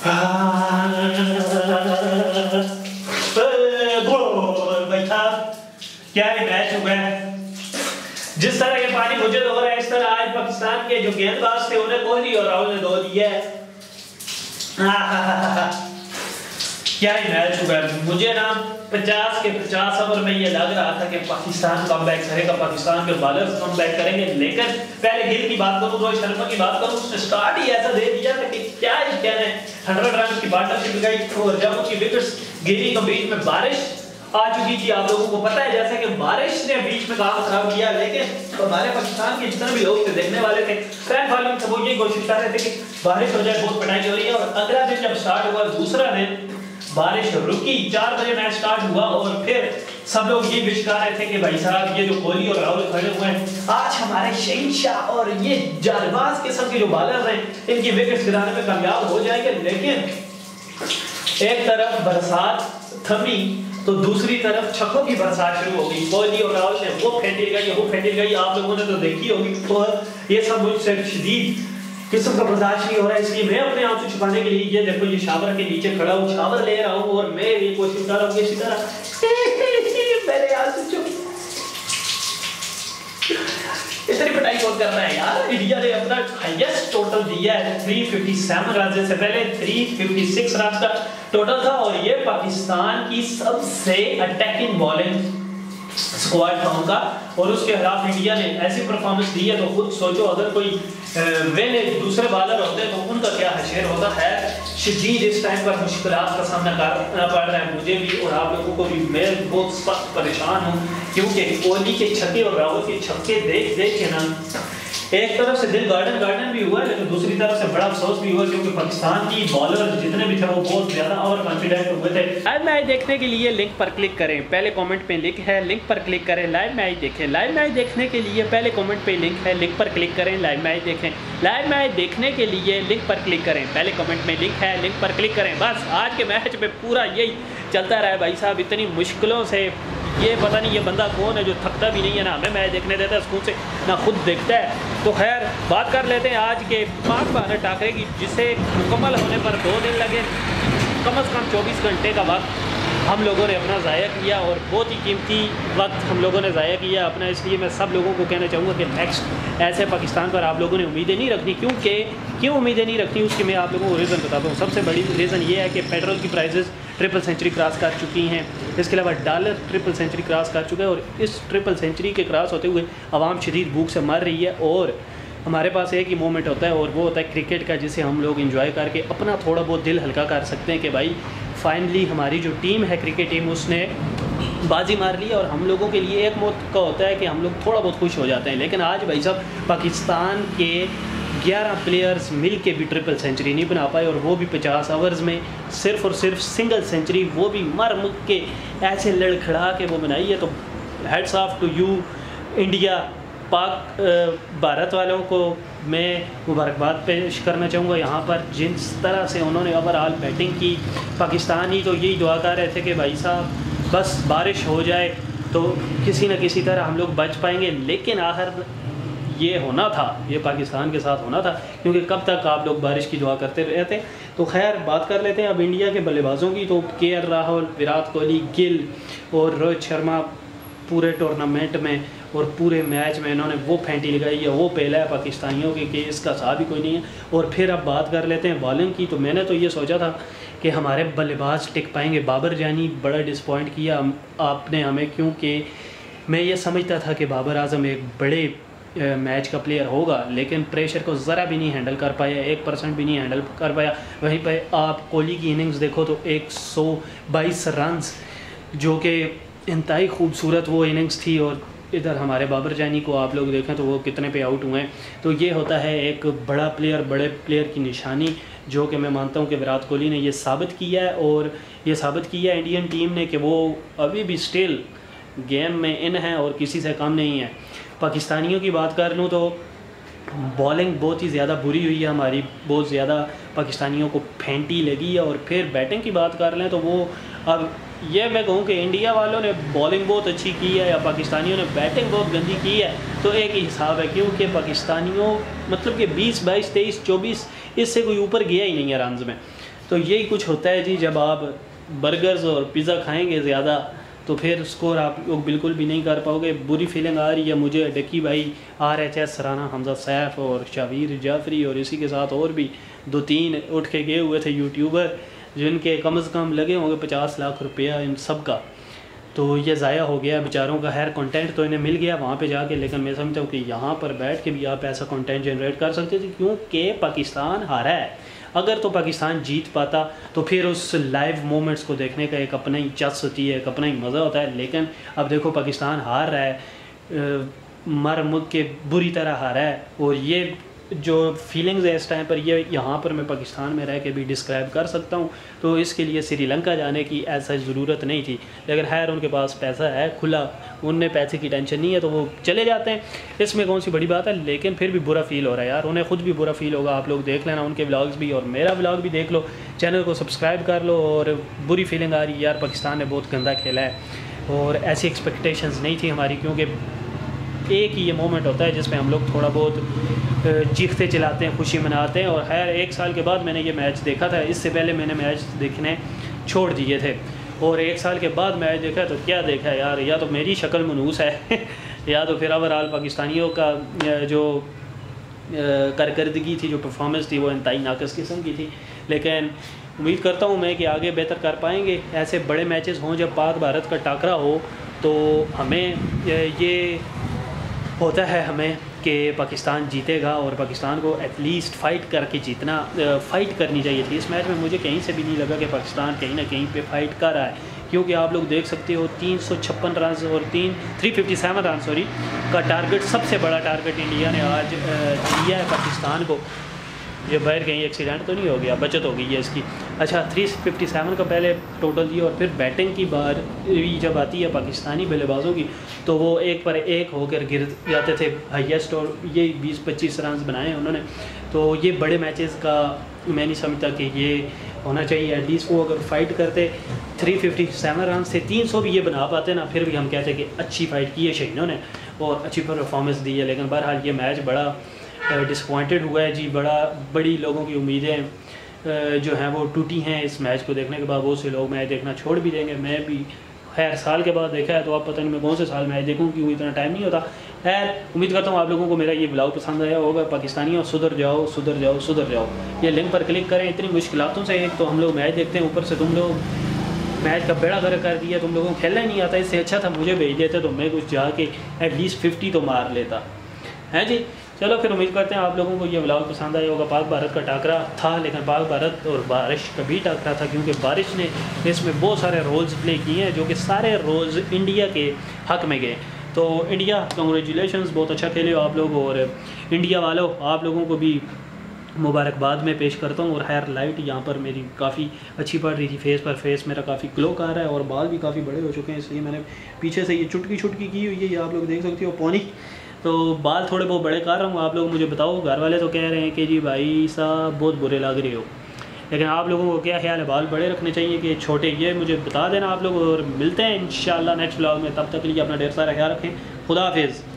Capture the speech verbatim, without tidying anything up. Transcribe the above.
भाई साहब क्या ही मैच हुआ है। जिस तरह के पानी मुझे तो हो रहा है इस तरह आज पाकिस्तान के जो गेंदबाज थे उन्हें कोहली और राहुल ने धो दिया है। क्या ही मैच हुआ है। मुझे ना पचास के पचास ओवर में ये लग रहा था कि पाकिस्तान कमबैक करेगा, पाकिस्तान के बॉलर्स कमबैक करेंगे, लेकिन पहले गिल की बात करूं, रोहित शर्मा की बात करूं, उसने स्टार्ट ही ऐसा दे दिया था कि क्या ही कहना है। हंड्रेड रन की पार्टनरशिप लगाई और जब उसकी विकेट्स गिरी तो बीच में बारिश आ चुकी थी। आप लोगों को पता है जैसे कि बारिश ने बीच में काम खराब किया, लेकिन तो हमारे पाकिस्तान के जितने भी लोग थे देखने वाले थे, फैन फॉलोइंग थे, वो ये कोशिश कर रहे थे कि बारिश हो जाए, बहुत पिटाई हो रही है। और अगला दिन जब स्टार्ट हुआ, दूसरा दिन बारिश रुकी, चार बजे मैच स्टार्ट हुआ और फिर सब लोग ये विश कर रहे थे कि भाई साहब ये जो कोहली और राहुल खड़े हुए हैं आज हमारे शहंशाह और ये जारबाज किस्म के जो बॉलर हैं इनकी विकेट्स गिराने में कामयाब हो जाएंगे। लेकिन एक तरफ बरसात थमी तो दूसरी तरफ छक्कों की बरसात शुरू हो गई। कोहली और राहुल ने वो फेंटी गई, वो फेंटी गई, आप लोगों ने तो देखी होगी। तो ये सब मुझसे शदीद किस्म का बर्दाश्त नहीं हो रहा है, इसलिए मैं अपने आप से छुपाने के लिए ये देखो ये शावर के नीचे खड़ा हूँ, शावर ले रहा हूँ और मैं ये कोशिश कर रहा हूँ इसी तरह मेरे यार से चुप इतनी पिटाई कौन कर रहा है यार। इंडिया ने अपना हाईएस्ट टोटल दिया है तीन सौ सत्तावन रन से पहले तीन सौ छप्पन रन का टोटल था और ये पाकिस्तान की सबसे अटैकिंग बॉलिंग स्क्वाड था उनका और उसके खिलाफ इंडिया ने ऐसी परफॉर्मेंस दी है तो खुद सोचो अगर कोई वेले दूसरे बॉलर होते तो उनका क्या हशर होता है। शदीद इस टाइम पर मुश्किलात का सामना करना पड़ रहा है मुझे भी और आप लोगों को भी। मैं बहुत सख्त परेशान हूँ क्योंकि कोहली के छक्के और राहुल के छक्के देख देख के ना एक तरफ से दिल गार्डन गार्डन भी हुआ है लेकिन दूसरी तरफ से बड़ा अफसोस भी हुआ क्योंकि पाकिस्तान की बॉलर जितने भी थे वो बहुत ज्यादा ओवर कॉन्फिडेंट हुए थे। लाइव मैच देखने के लिए लिंक पर क्लिक करें, पहले कमेंट पे लिंक है, लिंक पर क्लिक करें, लाइव मैच देखें। लाइव मैच देखने के लिए पहले कमेंट पे लिंक है, लिंक पर क्लिक करें, लाइव मैच देखें। लाइव मैच देखने के लिए लिंक पर क्लिक करें, पहले कमेंट में लिंक है, लिंक पर क्लिक करें। बस आज के मैच में पूरा यही चलता रहा है भाई साहब, इतनी मुश्किलों से। ये पता नहीं ये बंदा कौन है जो थकता भी नहीं है, ना हमें मैच देखने देता है स्कूल से ना खुद देखता है। तो खैर बात कर लेते हैं आज के पाक बहादुर टाकरे की, जिसे मुकम्मल होने पर दो दिन लगे, कम अज़ कम चौबीस घंटे का वक्त हम लोगों ने अपना ज़ाया किया और बहुत ही कीमती वक्त हम लोगों ने ज़ाया किया अपना। इसलिए मैं सब लोगों को कहना चाहूँगा कि नेक्स्ट ऐसे पाकिस्तान पर आप लोगों ने उम्मीदें नहीं रखनी। क्योंकि क्यों उम्मीदें नहीं रखनी उसकी मैं आप लोगों को रीज़न बताता हूँ। सबसे बड़ी रीज़न ये है कि पेट्रोल की प्राइसेस ट्रिपल सेंचुरी क्रॉस कर चुकी हैं, इसके अलावा डॉलर ट्रिपल सेंचुरी क्रॉस कर चुका है और इस ट्रिपल सेंचुरी के क्रॉस होते हुए आवाम शदीद भूख से मर रही है। और हमारे पास एक ही मोमेंट होता है और वो होता है क्रिकेट का, जिसे हम लोग इंजॉय करके अपना थोड़ा बहुत दिल हल्का कर सकते हैं कि भाई फाइनली हमारी जो टीम है क्रिकेट टीम उसने बाजी मार ली और हम लोगों के लिए एक मौका होता है कि हम लोग थोड़ा बहुत खुश हो जाते हैं। लेकिन आज भाई साहब पाकिस्तान के ग्यारह प्लेयर्स मिल के भी ट्रिपल सेंचुरी नहीं बना पाए और वो भी पचास ओवर्स में सिर्फ और सिर्फ सिंगल सेंचुरी, वो भी मर मुक के ऐसे लड़खड़ा के वो बनाई है। तो heads off to you India. Pak Bharat वालों को मैं मुबारकबाद पेश करना चाहूँगा यहाँ पर जिस तरह से उन्होंने ओवरऑल बैटिंग की। पाकिस्तानी तो यही दुआ कर रहे थे कि भाई साहब बस बारिश हो जाए तो किसी न किसी तरह हम लोग बच पाएंगे, लेकिन आखिर ये होना था, ये पाकिस्तान के साथ होना था क्योंकि कब तक आप लोग बारिश की दुआ करते रहते। तो खैर बात कर लेते हैं अब इंडिया के बल्लेबाजों की। तो के एल राहुल, विराट कोहली, गिल और रोहित शर्मा पूरे टूर्नामेंट में और पूरे मैच में इन्होंने वो फेंटी लगाई है, वो पहला है पाकिस्तानियों के कि इसका साथ भी कोई नहीं है। और फिर अब बात कर लेते हैं बॉलिंग की। तो मैंने तो ये सोचा था कि हमारे बल्लेबाज टिक पाएंगे। बाबर जानी बड़ा डिसपॉइंट किया आपने हमें, क्योंकि मैं ये समझता था कि बाबर आजम एक बड़े मैच का प्लेयर होगा लेकिन प्रेशर को ज़रा भी नहीं हैंडल कर पाया, एक परसेंट भी नहीं हैंडल कर पाया। वहीं पर आप कोहली की इनिंग्स देखो तो एक सौ बाईस रन्स जो कि इंतहाई खूबसूरत वो इनिंग्स थी। और इधर हमारे बाबर जानी को आप लोग देखें तो वो कितने पे आउट हुए हैं। तो ये होता है एक बड़ा प्लेयर बड़े प्लेयर की निशानी, जो कि मैं मानता हूँ कि विराट कोहली ने ये साबित किया है। और ये साबित किया है इंडियन टीम ने कि वो अभी भी स्टिल गेम में इन है और किसी से कम नहीं है। पाकिस्तानियों की बात कर लूँ तो बॉलिंग बहुत ही ज़्यादा बुरी हुई है हमारी, बहुत ज़्यादा पाकिस्तानियों को फेंटी लगी है। और फिर बैटिंग की बात कर लें तो वो अब ये मैं कहूँ कि इंडिया वालों ने बॉलिंग बहुत अच्छी की है या पाकिस्तानियों ने बैटिंग बहुत गंदी की है तो एक ही हिसाब है, क्योंकि पाकिस्तानियों मतलब कि बीस बाईस तेईस चौबीस इससे कोई ऊपर गया ही नहीं है रन्स में। तो यही कुछ होता है जी, जब आप बर्गर्स और पिज़्ज़ा खाएंगे ज़्यादा तो फिर स्कोर आप लोग बिल्कुल भी नहीं कर पाओगे। बुरी फीलिंग आ रही है मुझे। Ducky Bhai, R H S Sarana, Hamza Saif और शावीर जाफरी और इसी के साथ और भी दो तीन उठ के गए हुए थे यूट्यूबर, जिनके कम अज़ कम लगे होंगे पचास लाख रुपया इन सब का। तो ये ज़ाया हो गया बेचारों का। खैर कंटेंट तो इन्हें मिल गया वहाँ पे जाके, लेकिन मैं समझता हूँ कि यहाँ पर बैठ के भी आप ऐसा कंटेंट जनरेट कर सकते थे, क्योंकि पाकिस्तान हारा है। अगर तो पाकिस्तान जीत पाता तो फिर उस लाइव मोमेंट्स को देखने का एक अपना ही चस होती है, एक अपना ही मज़ा होता है। लेकिन अब देखो पाकिस्तान हार रहा है, मर मुद के बुरी तरह हारा है, और ये जो फीलिंग्स है इस टाइम पर, ये यहाँ पर मैं पाकिस्तान में रह के भी डिस्क्राइब कर सकता हूँ। तो इसके लिए श्रीलंका जाने की ऐसा ज़रूरत नहीं थी, लेकिन खैर उनके पास पैसा है खुला, उनने पैसे की टेंशन नहीं है तो वो चले जाते हैं। इसमें कौन सी बड़ी बात है, लेकिन फिर भी बुरा फील हो रहा है यार, उन्हें ख़ुद भी बुरा फील होगा। आप लोग देख लेना उनके व्लॉग्स भी, और मेरा व्लॉग भी देख लो, चैनल को सब्सक्राइब कर लो। और बुरी फीलिंग आ रही है यार, पाकिस्तान ने बहुत गंदा खेला है और ऐसी एक्सपेक्टेशंस नहीं थी हमारी, क्योंकि एक ही ये मोमेंट होता है जिसमें हम लोग थोड़ा बहुत चीखते चिल्लाते हैं, खुशी मनाते हैं। और खैर एक साल के बाद मैंने ये मैच देखा था, इससे पहले मैंने मैच देखने छोड़ दिए थे, और एक साल के बाद मैच देखा तो क्या देखा यार, या तो मेरी शक्ल मनूस है या तो फिर ओवरऑल पाकिस्तानियों का जो कारकर्दगी थी, जो परफॉर्मेंस थी, वो इंतहाई नाकस किस्म की थी। लेकिन उम्मीद करता हूँ मैं कि आगे बेहतर कर पाएंगे। ऐसे बड़े मैचेस हों, जब पाक भारत का टाकरा हो, तो हमें ये होता है हमें कि पाकिस्तान जीतेगा, और पाकिस्तान को एटलीस्ट फ़ाइट करके जीतना, फ़ाइट करनी चाहिए थी। इस मैच में मुझे कहीं से भी नहीं लगा कि पाकिस्तान कहीं ना कहीं पे फ़ाइट कर रहा है, क्योंकि आप लोग देख सकते हो तीन सौ छप्पन रन और तीन three fifty seven run sorry का टारगेट, सबसे बड़ा टारगेट इंडिया ने आज दिया है पाकिस्तान को। ये बाहर कहीं एक्सीडेंट तो नहीं हो गया, बचत हो गई है इसकी। अच्छा, थ्री फिफ्टी सेवन का पहले टोटल दिया, और फिर बैटिंग की बार जब आती है पाकिस्तानी बल्लेबाजों की, तो वो एक पर एक होकर गिर जाते थे हाईएस्ट, और ये बीस पच्चीस रन बनाए उन्होंने। तो ये बड़े मैचेस का मैं नहीं समझता कि ये होना चाहिए। एटलीस्ट वो अगर फाइट करते थ्री फिफ्टी सेवन रन से तीन सौ भी ये बना पाते ना, फिर भी हम कहते कि अच्छी फाइट की है शहीनों ने और अच्छी परफॉर्मेंस दी है। लेकिन बहरहाल ये मैच बड़ा डिसपॉइंटेड हुआ है जी। बड़ा बड़ी लोगों की उम्मीदें जो हैं वो टूटी हैं इस मैच को देखने के बाद। बहुत से लोग मैच देखना छोड़ भी देंगे, मैं भी खैर साल के बाद देखा है, तो आप पता नहीं मैं कौन से साल मैच देखूँ, क्योंकि इतना टाइम नहीं होता। खैर उम्मीद करता हूँ आप लोगों को मेरा ये ब्लॉग पसंद आया होगा। पाकिस्तानियों, सुधर जाओ सुधर जाओ सुधर जाओ, ये लिंक पर क्लिक करें। इतनी मुश्किलों से एक तो हम लोग मैच देखते हैं, ऊपर से तुम लोग मैच का बेड़ा गर्क कर दिया, तुम लोगों को खेलना ही नहीं आता। इससे अच्छा था मुझे भेज देते तो मैं कुछ जाके एटलीस्ट फिफ्टी तो मार लेता है जी। चलो फिर उम्मीद करते हैं आप लोगों को ये व्लॉग पसंद आया होगा। पाक भारत का टाकरा था, लेकिन पाक भारत और बारिश का भी टाकरा था, क्योंकि बारिश ने इसमें बहुत सारे रोल्स प्ले किए हैं, जो कि सारे रोल्स इंडिया के हक़ में गए। तो इंडिया कंग्रेचुलेशंस, बहुत अच्छा खेले हो आप लोग, और इंडिया वालों आप लोगों को भी मुबारकबाद में पेश करता हूँ। और खैर लाइट यहाँ पर मेरी काफ़ी अच्छी पड़ रही थी फेस पर, फेस मेरा काफ़ी ग्लो कर रहा है, और बाल भी काफ़ी बड़े हो चुके हैं, इसलिए मैंने पीछे से ये चुटकी चुटकी की हुई है, ये आप लोग देख सकते हो पौनी। तो बाल थोड़े बहुत बड़े कर रहा हूँ, आप लोग मुझे बताओ। घर वाले तो कह रहे हैं कि जी भाई साहब बहुत बुरे लग रहे हो, लेकिन आप लोगों को क्या ख्याल है, बाल बड़े रखने चाहिए कि छोटे, ये मुझे बता देना आप लोग। और मिलते हैं इंशाल्लाह नेक्स्ट व्लॉग में, तब तक के लिए अपना ढेर सारा ख्याल रखें। खुदा हाफिज़।